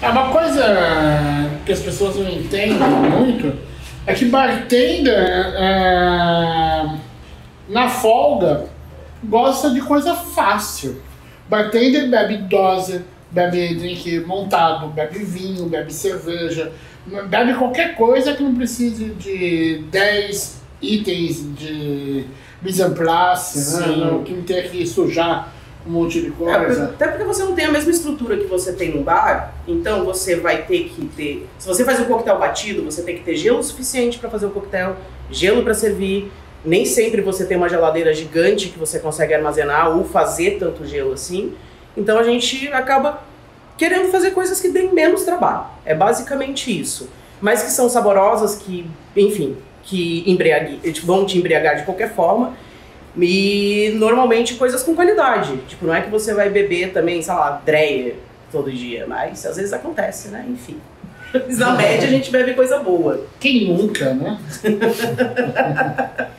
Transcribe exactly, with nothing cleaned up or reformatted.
É uma coisa que as pessoas não entendem muito, é que bartender, é, na folga, gosta de coisa fácil. Bartender bebe dose, bebe drink montado, bebe vinho, bebe cerveja, bebe qualquer coisa que não precise de dez itens de mise en place, né? Não, que não tenha que sujar um monte de coisa. É, até porque você não tem a mesma estrutura que você tem no bar, então você vai ter que ter... Se você faz um coquetel batido, você tem que ter gelo suficiente para fazer o coquetel, gelo para servir. Nem sempre você tem uma geladeira gigante que você consegue armazenar ou fazer tanto gelo assim. Então a gente acaba querendo fazer coisas que deem menos trabalho. É basicamente isso. Mas que são saborosas, que, enfim, que embriague, vão te embriagar de qualquer forma. E normalmente coisas com qualidade. Tipo, não é que você vai beber também, sei lá, Dreyer todo dia, mas às vezes acontece, né? Enfim. Mas na média a gente bebe coisa boa. Quem nunca, né?